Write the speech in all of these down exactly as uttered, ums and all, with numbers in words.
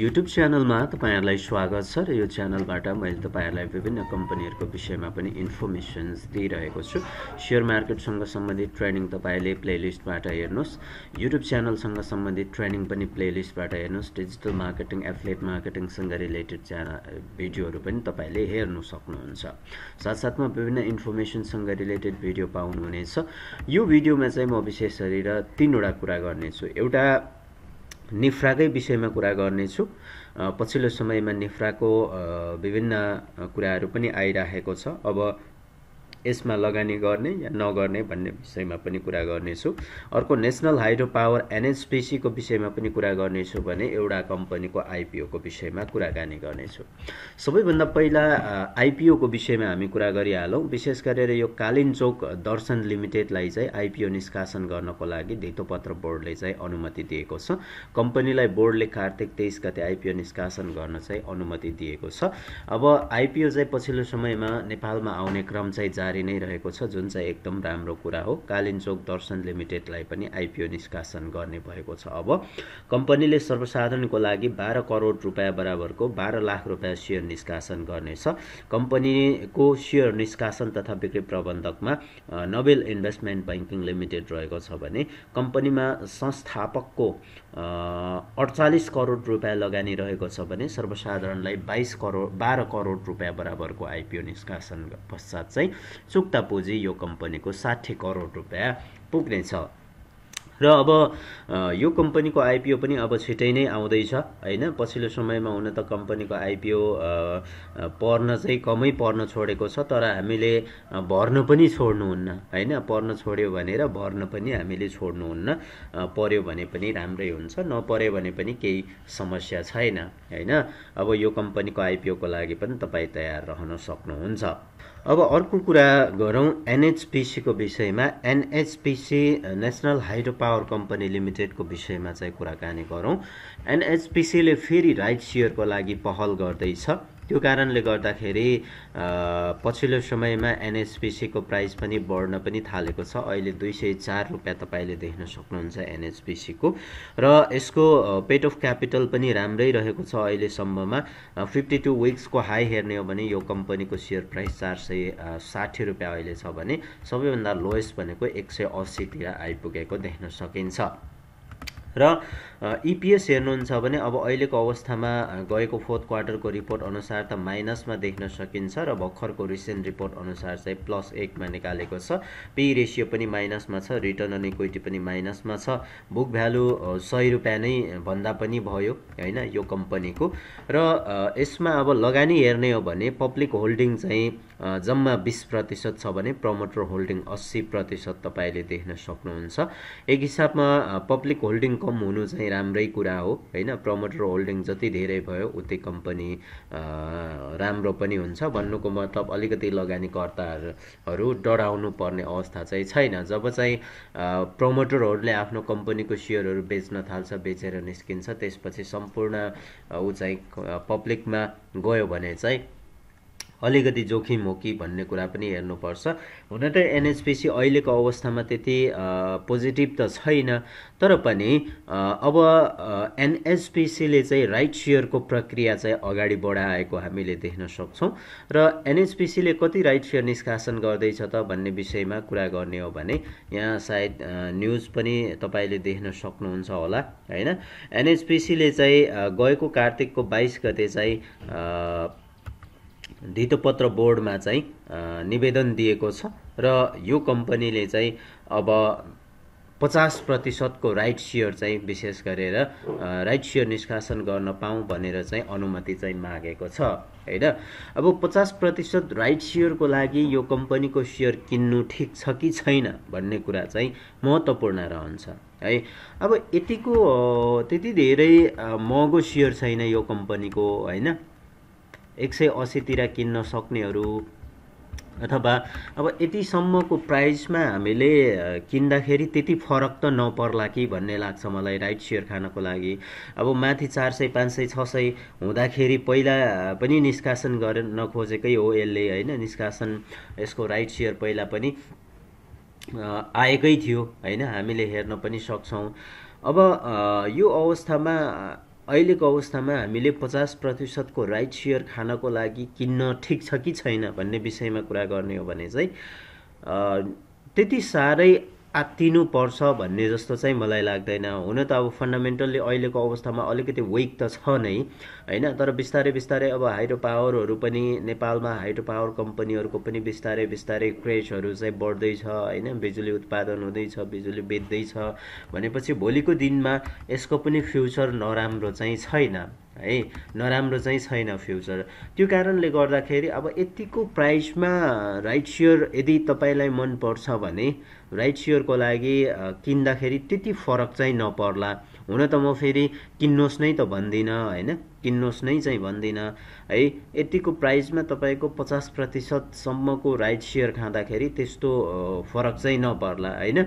YouTube च्यानलमा तपाईहरुलाई स्वागत छ र यो च्यानलबाट मैले तपाईहरुलाई विभिन्न कम्पनीहरुको विषयमा पनि इन्फर्मेसन्स दिइरहेको छु। शेयर मार्केटसँग सम्बन्धित ट्रेनिङ तपाईले प्लेलिस्टबाट हेर्नुस्, युट्युब च्यानलसँग सम्बन्धित ट्रेनिङ पनि प्लेलिस्टबाट हेर्नुस्, डिजिटल मार्केटिङ, एफिलिएट मार्केटिङसँग रिलेटेड च्यानल भिडियोहरु पनि तपाईले हेर्न सक्नुहुन्छ। साथसाथमा विभिन्न इन्फर्मेसनसँग रिलेटेड भिडियो पाउनुहुनेछ। यो भिडियोमा चाहिँ म विशेष गरेर तीनवटा कुरा गर्नेछु। एउटा निफ्राकै विषयमा कुरा गर्नेछु। पछिल्लो समयमा निफ्राको विभिन्न कुराहरु पनि आइराखेको छ। अब यसमा लगानी गर्ने या नगर्ने भन्ने विषयमा पनि कुरा गर्नेछु। अर्को नेशनल हाइड्रो पावर एनएचपीसी को विषयमा पनि कुरा गर्नेछु भने एउटा कम्पनीको आईपीओ को विषयमा कुराकानी गर्नेछु। सबैभन्दा पहिला आईपीओ को विषयमा हामी कुरा गरिहालौं। विशेष गरेर यो कालिन्चोक दर्शन लिमिटेडलाई चाहिँ आईपीओ निष्कासन गर्नको लागि धितोपत्र बोर्डले चाहिँ अनुमति दिएको छ। कम्पनीलाई बोर्डले कार्तिक तेइस गते आईपीओ निष्कासन गर्न चाहिँ अनुमति दिएको छ। अब आईपीओ चाहिँ पछिल्लो समयमा नेपालमा आउने क्रम चाहिँ जारी नै रहेको छ, जुन चाहिँ एकदम राम्रो कुरा हो। कालिन्चोक दर्शन लिमिटेडलाई पनि आईपीओ निष्कासन गर्ने भएको छ। अब कम्पनीले सर्वसाधारणको लागि बाह्र करोड रुपैयाँ बराबरको बाह्र लाख रुपैयाँ शेयर निष्कासन गर्नेछ। कम्पनीको शेयर निष्कासन तथा बिक्री प्रबन्धकमा नोबेल इन्भेस्टमेन्ट बैंकिङ लिमिटेड रहेको छ भने कम्पनीमा संस्थापकको अडचालीस करोड रुपैयाँ लगानी रहेको छ भने सर्वसाधारणलाई बाइस करोड बाह्र करोड रुपैयाँ बराबरको आईपीओ निष्कासन पश्चात चाहिँ चुक्ता पुँजी यो कम्पनीको साठी करोड रुपैयाँ पुग्नेछ। र अब यो कम्पनीको आईपीओ पनि अब छिटै नै आउँदैछ हैन। पछिल्लो समयमा हुन त कम्पनीको आईपीओ पर्न चाहिँ कमै पर्न छोडेको छ, तर हामीले भर्न पनि छोड्नुहुन्न हैन। पर्न छोड्यो भनेर भर्न पनि हामीले छोड्नुहुन्न। पर्यो भने पनि राम्रै हुन्छ, नपर्यो भने पनि केही समस्या छैन हैन। अब यो कम्पनीको आईपीओ को लागि पनि तपाई तयार रहन सक्नुहुन्छ। अब अर्को कुरा गरौं एनएचपीसी को विषयमा। NHPC national hydro power company limited को विषयमा चाहिँ कुराकानी गरौं। एनएचपीसी ले फेरि राइट शेयर को लागि पहल गर्दैछ। त्यो कारणले गर्दाखेरि पछिल्लो समयमा एनएचपीसी को प्राइस पनि बढ्न पनि थालेको छ। अहिले दुई सय चार रुपैयाँ तपाईले देख्न सक्नुहुन्छ एनएचपीसी को, र यसको पेट अफ क्यापिटल पनि राम्रै रहेको छ। अहिले सम्ममा बाउन्न विक्स को हाई हेर्ने हो भने यो कम्पनीको शेयर प्राइस चार सय साठी रुपैयाँ अहिले छ भने सबैभन्दा लोएस्ट भनेको एक सय अस्सी तिर आइपुगेको देख्न सकिन्छ। र ईपीएस हेर्नुहुन्छ भने अब अहिलेको अवस्थामा गएको फोर्थ क्वार्टरको रिपोर्ट अनुसार त माइनसमा देख्न सकिन्छ र भर्खरको रिसेन्ट रिपोर्ट अनुसार चाहिँ प्लस एक मा निकालेको छ। पी रेशियो पनि माइनसमा छ, रिटर्न अन इक्विटी पनि माइनसमा छ। बुक भ्यालु सय रुपैयाँ नै भन्दा पनि भयो हैन यो कम्पनीको। र यसमा अब लगानी हेर्ने हो भने पब्लिक होल्डिङ चाहिँ जम्मा बीस प्रतिशत छ भने प्रमोटर होल्डिङ अस्सी प्रतिशत तपाईले देख्न सक्नुहुन्छ। एक हिसाबमा पब्लिक होल्डिङ कम हुनु चाहिँ राम्रै कुरा हो हैन। प्रमोटर होल्डिङ जति धेरै भयो उतै कम्पनी राम्रो पनि हुन्छ। भन्नुको मतलब अलिकति लगानीकर्ताहरू डराउनु पर्ने अवस्था चाहिँ छैन। जब चाहिँ प्रमोटरहरूले आफ्नो कम्पनीको शेयरहरू बेच्न थाल्छ, बेचेर निस्किन्छ, त्यसपछि सम्पूर्ण उ चाहिँ पब्लिकमा गयो भने चाहिँ अलिकति जोखिम हो कि भन्ने कुरा पनि हेर्नुपर्छ। हुन त एनएचपीसी अहिलेको अवस्थामा त्यति पोजिटिभ त छैन, तर पनि अब एनएचपीसी ले चाहिँ राइट शेयरको प्रक्रिया चाहिँ अगाडि बढाएको हामीले देख्न सक्छौं। र एनएचपीसी ले कति राइट शेयर निष्कासन गर्दैछ त भन्ने विषयमा कुरा गर्ने हो भने यहाँ सायद न्यूज पनि तपाईले देख्न सक्नुहुन्छ होला हैन। एनएचपीसी ले चाहिँ गएको कार्तिकको बाइस गते चाहिँ धितोपत्र बोर्डमा चाहिँ निवेदन दिएको छ र यो कम्पनीले चाहिँ अब पचास प्रतिशत को राइट शेयर चाहिँ विशेष गरेर राइट शेयर निष्कासन गर्न पाऊँ भनेर चाहिँ अनुमति चाहिँ मागेको छ हैन। अब पचास प्रतिशत राइट शेयर को लागि यो कम्पनीको शेयर किन्नु ठीक छ कि छैन भन्ने कुरा चाहिँ महत्त्वपूर्ण रहन्छ है। अब यतिको त्यति धेरै महँगो शेयर छैन यो कम्पनीको हैन। एक सय अस्सी तिर किन्न सक्नेहरू अथवा अब यतिसम्मको प्राइसमा हामीले किन्दाखेरि त्यति फरक त नपर्ला कि भन्ने लाग्छ मलाई राइट शेयर खानको लागि। अब माथि चार सय पाँच सय छ सय हुँदाखेरि पहिला पनि निष्कासन गर्न नखोजेकै हो यसले हैन। निष्कासन यसको राइट शेयर पहिला पनि आएकै थियो हैन, हामीले हेर्न पनि सक्छौं। अब यो अवस्थामा अहिलेको अवस्थामा हामीले पचास प्रतिशत को राइट सेयर खानको लागि किन्न ठिक छ कि छैन भन्ने विषयमा कुरा गर्ने हो भने चाहिँ त्यति साह्रै आत्तिनु पर्छ भन्ने जस्तो चाहिँ मलाई लाग्दैन। हुन त अब फन्डामेन्टल्ली अहिलेको अवस्थामा अलिकति विक त छ नै हैन, तर बिस्तारै बिस्तारै अब हाइड्रो पावरहरू पनि नेपालमा हाइड्रो पावर कम्पनीहरूको पनि बिस्तारै बिस्तारै क्रेजहरू चाहिँ बढ्दैछ हैन, बिजुली उत्पादन हुँदैछ, बिजुली बेच्दैछ भनेपछि भोलिको दिनमा यसको पनि फ्युचर नराम्रो चाहिँ छैन है, नराम्रो चाहिँ छैन फ्युचर। त्यो कारणले गर्दाखेरि अब यतिको प्राइसमा राइट सेयर यदि तपाईलाई मन पर्छ भने राइट सेयरको लागि किन्दाखेरि त्यति फरक चाहिँ नपर्ला। हुन त म फेरि किन्नुहोस् नै त भन्दिनँ हैन, किन्नुहोस् नै चाहिँ भन्दिनँ है। यतिको प्राइसमा तपाईको पचास प्रतिशत सम्मको राइट सेयर खाँदाखेरि त्यस्तो फरक चाहिँ नपर्ला हैन।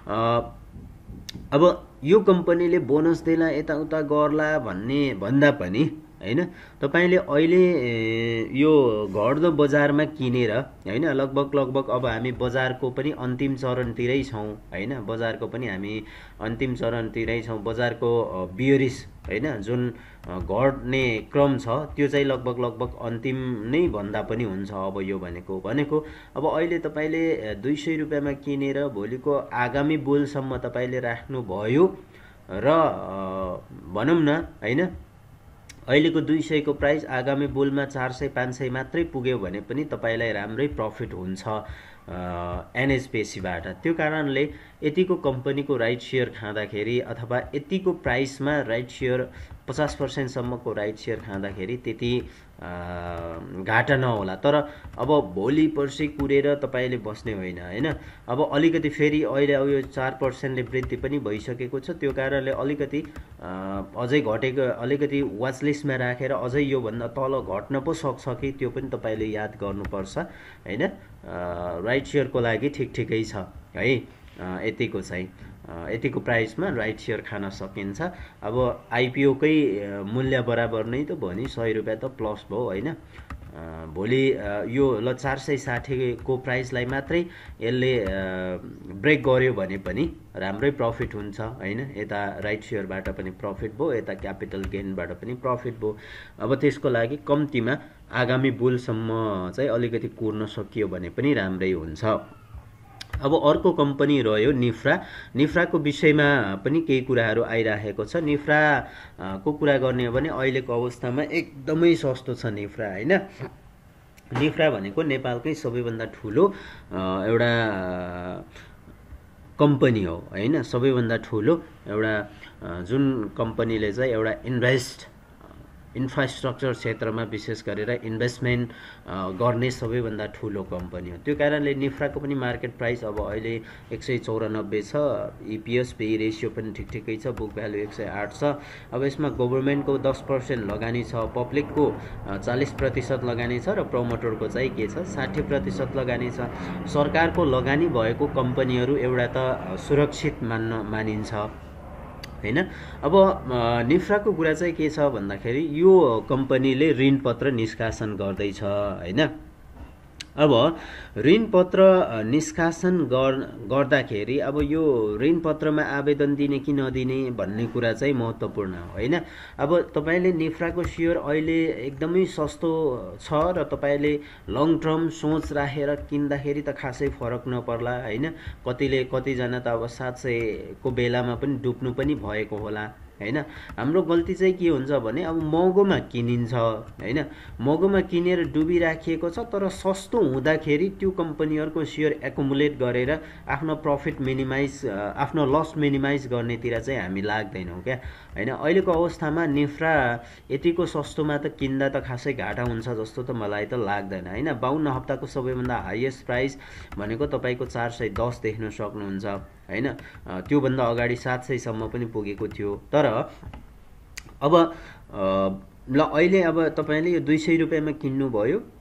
अब यो कम्पनीले बोनस देला यताउता गर्ला भन्ने भन्दा पनि हैन, तपाईले अहिले यो घट्दो बजारमा किनेर हैन, लगभग लगभग अब हामी बजारको पनि अन्तिम चरणतिरै छौं हैन, बजारको पनि हामी अन्तिम चरणतिरै छौं। बजारको बियरिश हैन जुन घट्ने क्रम छ त्यो चाहिँ लगभग लगभग अन्तिम नै भन्दा पनि हुन्छ। अब यो भनेको भनेको अब अहिले तपाईले दुई सय रुपैयाँमा किनेर भोलिको आगामी बुलसम्म तपाईले राख्नु भयो र भनौं न हैन, अहिलेको दुई सय को प्राइस आगामी बुलमा चार सय पाँच सय मात्रै पुग्यो भने पनि तपाईलाई राम्रै प्रफिट हुन्छ एनएचपीसी बाट। त्यो कारणले यतिको कम्पनीको राइट सेयर खाँदाखेरि अथवा यतिको प्राइसमा राइट सेयर पचास प्रतिशत सम्मको राइट सेयर खाँदाखेरि त्यति घाटा नहोला। तर अब भोलि पर्सि कुरेर तपाईले बस्ने होइन हैन। अब अलिकति फेरि अहिले अब यो चार प्रतिशत ले वृद्धि पनि भइसकेको छ, त्यो कारणले अलिकति अझै घटेको अलिकति वाच लिस्टमा राखेर अझै यो भन्दा तल घट्न पो सक्छ कि त्यो पनि तपाईले याद गर्नुपर्छ हैन। राइट सेयरको लागि ठीक ठिकै छ है, यतिको चाहिँ यतिको प्राइसमा राइट सेयर खान सकिन्छ। अब आइपीओ कै मूल्य बराबर नै त भयो नि, सय रुपैयाँ त प्लस भयो हैन। भोलि यो ल चार सय साठी को प्राइसलाई मात्रै यसले ब्रेक गर्यो भने पनि राम्रै प्रफिट हुन्छ हैन। यता राइट सेयरबाट पनि प्रफिट भयो, यता क्यापिटल गेनबाट पनि प्रफिट भयो। अब त्यसको लागि कम्तीमा आगामी बुलसम्म चाहिँ अलिकति कुर्न सकियो भने पनि राम्रै हुन्छ। अब अर्को कम्पनी रह्यो निफ्रा। निफ्राको विषयमा पनि केही कुराहरू आइराखेको छ। निफ्रा को कुरा गर्ने हो भने अहिलेको अवस्थामा एकदमै सस्तो छ निफ्रा हैन। निफ्रा भनेको नेपालकै सबैभन्दा ठुलो एउटा कम्पनी हो हैन, सबैभन्दा ठुलो एउटा जुन कम्पनीले चाहिँ एउटा इन्भेस्ट इन्फ्रास्ट्रक्चर क्षेत्रमा विशेष गरेर इन्भेस्टमेन्ट गर्ने सबैभन्दा ठुलो कम्पनी हो। त्यो कारणले निफ्राको पनि मार्केट प्राइस अब अहिले एक सय चौरानब्बे छ, ईपीएस पे रेशियो पनि ठिक ठिकै छ, बुक भ्यालु एक सय आठ छ। अब यसमा गभर्नमेन्टको दस प्रतिशत लगानी छ, पब्लिकको चालीस प्रतिशत लगानी छ र प्रमोटरको चाहिँ के छ साठी प्रतिशत लगानी छ। सरकारको लगानी भएको कम्पनीहरू एउटा त सुरक्षित मान्न मानिन्छ हैन। अब निफ्राको कुरा चाहिँ के छ भन्दाखेरि यो कम्पनीले ऋणपत्र निष्कासन गर्दैछ हैन। अब ऋणपत्र निष्कासन गर्दाखेरि अब यो ऋणपत्रमा आवेदन दिने कि नदिने भन्ने कुरा चाहिँ महत्त्वपूर्ण हो हैन। अब तपाईले निफ्राको सेयर अहिले एकदमै सस्तो छ र तपाईले लङ टर्म सोच राखेर किन्दाखेरि त खासै फरक नपर्ला हैन। कतिले कतिजना त अब सात सय को बेलामा पनि डुब्नु पनि भएको होला हैन। हाम्रो गल्ती चाहिँ के हुन्छ भने अब महँगोमा किनिन्छ हैन, महँगोमा किनेर डुबिराखिएको छ तर सस्तो हुँदाखेरि त्यो कम्पनीहरुको सेयर एकुमुलेट गरेर आफ्नो प्रफिट मिनिमाइज आफ्नो लस मिनिमाइज गर्नेतिर चाहिँ हामी लाग्दैनौं क्या हैन। अहिलेको अवस्थामा निफ्रा यतिको सस्तोमा त किन्दा त खासै घाटा हुन्छ जस्तो त मलाई त लाग्दैन हैन। बाउन्न हप्ताको सबैभन्दा हाईएस्ट प्राइस भनेको तपाईको चार सय दस देख्न सक्नुहुन्छ हैन। त्यो भन्दा अगाडि सात सय सम्म पनि पुगेको थियो। तर अब ल अहिले अब तपाईले यो दुई सय रुपैयाँमा किन्नु भयो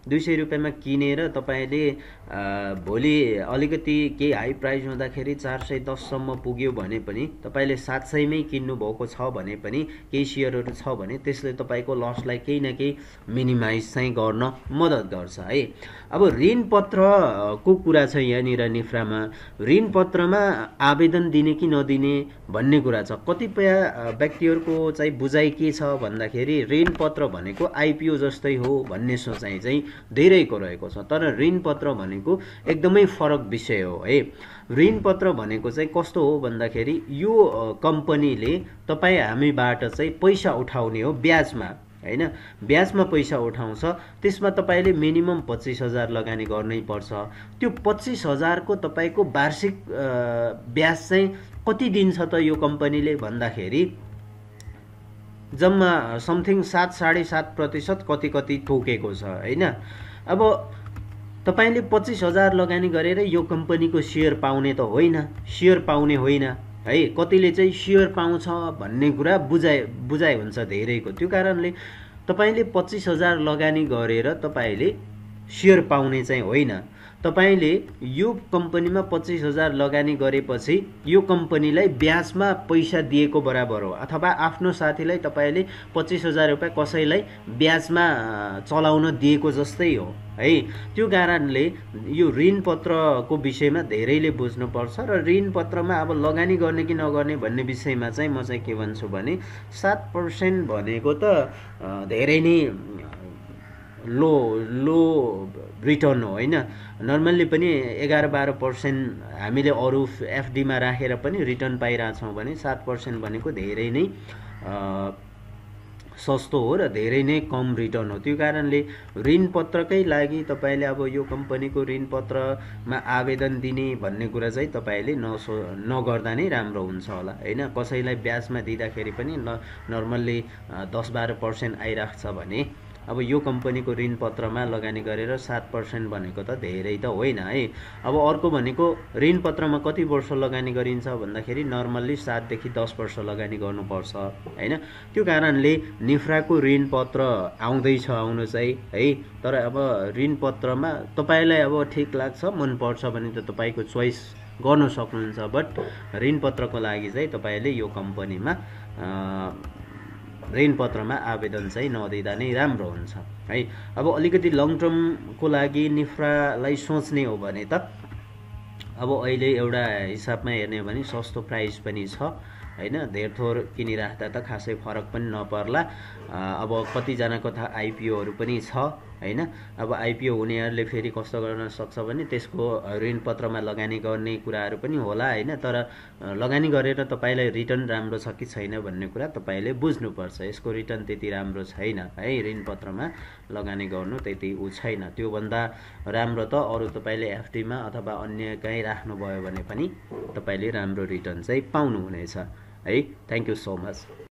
दुई सय रुपियाँमा किनेर तपाईँले भोलि अलिकति केही हाई प्राइस हुँदाखेरि चार सय दससम्म पुग्यो भने पनि तपाईँले सात सयमै किन्नुभएको छ भने पनि केही सेयरहरू छ भने त्यसले तपाईँको लसलाई केही न केही मिनिमाइज चाहिँ गर्न मद्दत गर्छ है। अब ऋणपत्रको कुरा छ यहाँनिर निफ्रामा। ऋणपत्रमा आवेदन दिने कि नदिने भन्ने कुरा छ। कतिपय व्यक्तिहरूको चाहिँ बुझाइ के छ भन्दाखेरि ऋणपत्र भनेको आइपिओ जस्तै हो भन्ने सोचाइ चाहिँ धेरैको रहेको छ। तर ऋणपत्र भनेको एकदमै फरक विषय हो है। ऋणपत्र भनेको चाहिँ कस्तो हो भन्दाखेरि यो कम्पनीले तपाईँ हामीबाट चाहिँ पैसा उठाउने हो ब्याजमा हैन, ब्याजमा पैसा उठाउँछ। त्यसमा तपाईँले मिनिमम पच्चिस हजार लगानी गर्नै पर्छ। त्यो पच्चिस हजारको तपाईँको वार्षिक ब्याज चाहिँ कति दिन्छ त यो कम्पनीले भन्दाखेरि जम्मा समथिङ सात साढे सात प्रतिशत कति कति तोकेको छ हैन। अब तपाईँले पच्चिस हजार लगानी गरेर यो कम्पनीको सेयर पाउने त होइन, सेयर पाउने होइन है। कतिले चाहिँ सेयर पाउँछ भन्ने कुरा बुझाइ बुझाइ हुन्छ धेरैको। त्यो कारणले तपाईँले पच्चिस हजार लगानी गरेर तपाईँले सेयर पाउने चाहिँ होइन। तपाईले यो कम्पनीमा पच्चिस हजार लगानी गरेपछि यो कम्पनीलाई ब्याजमा पैसा दिएको बराबर हो। अथवा आफ्नो साथीलाई तपाईले पच्चिस हजार रुपियाँ कसैलाई ब्याजमा चलाउन दिएको जस्तै हो है। त्यो कारणले यो ऋणपत्रको विषयमा धेरैले बुझ्नुपर्छ र ऋणपत्रमा अब लगानी गर्ने कि नगर्ने भन्ने विषयमा चाहिँ म चाहिँ के भन्छु भने सात पर्सेन्ट भनेको त धेरै नै लो लो रिटर्न हो हैन। नर्मल्ली पनि एघार बाह्र पर्सेन्ट हामीले अरू एफडीमा राखेर पनि रिटर्न पाइरहेछौँ भने सात पर्सेन्ट भनेको धेरै नै सस्तो हो र धेरै नै कम रिटर्न हो। त्यो कारणले ऋणपत्रकै लागि तपाईले अब यो कम्पनीको ऋणपत्रमा आवेदन दिने भन्ने कुरा चाहिँ तपाईले नसो नगर्दा नै राम्रो हुन्छ होला हैन। कसैलाई ब्याजमा दिँदाखेरि पनि नर्मल्ली दस बाह्र पर्सेन्ट आइराख्छ भने अब यो कम्पनीको ऋणपत्रमा लगानी गरेर सात पर्सेन्ट भनेको त धेरै त होइन है। अब अर्को भनेको ऋणपत्रमा कति वर्ष लगानी गरिन्छ भन्दाखेरि नर्मल्ली सात देखि दस वर्ष लगानी गर्नुपर्छ हैन। त्यो कारणले निफ्राको ऋणपत्र आउँदैछ आउनु चाहिँ है। तर अब ऋणपत्रमा तपाईलाई अब ठिक लाग्छ मन पर्छ भने त तपाईको चोइस गर्न सक्नुहुन्छ। बट ऋणपत्रको लागि चाहिँ तपाईले यो कम्पनीमा ऋणपत्रमा आवेदन चाहिँ नदिँदा नै राम्रो हुन्छ है। अब अलिकति लङ टर्मको लागि निफ्रालाई सोच्ने हो भने त अब अहिले एउटा हिसाबमा हेर्ने हो भने सस्तो प्राइस पनि छ हैन। धेर थोर किनिराख्दा त खासै फरक पनि नपर्ला। अब कतिजनाको त आइपिओहरू पनि छ हैन। अब आइपिओ हुनेहरूले फेरि कस्तो गर्न सक्छ भने त्यसको ऋणपत्रमा लगानी गर्ने कुराहरू पनि होला हैन। तर लगानी गरेर तपाईलाई रिटर्न राम्रो छ कि छैन भन्ने कुरा तपाईले बुझ्नुपर्छ। यसको रिटर्न त्यति राम्रो छैन है, ऋणपत्रमा लगानी गर्नु त्यति उ छैन। त्यो भन्दा राम्रो त अरु तपाईले एफडीमा अथवा अन्य कहीँ राख्नु भयो भने पनि तपाईले राम्रो रिटर्न चाहिँ पाउनु हुनेछ है। Thank you so much.